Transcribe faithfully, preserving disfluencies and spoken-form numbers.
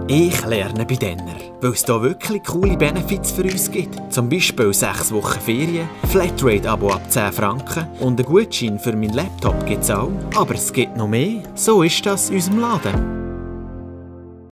Ich lerne bei Denner, weil es hier wirklich coole Benefits für uns gibt. Zum Beispiel sechs Wochen Ferien, Flatrate-Abo ab zehn Franken und einen Gutschein für meinen Laptop gibt es auch. Aber es gibt noch mehr. So ist das in unserem Laden.